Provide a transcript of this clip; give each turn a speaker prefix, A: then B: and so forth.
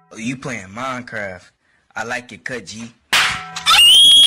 A: Oh, you playing Minecraft. I like your cut, G.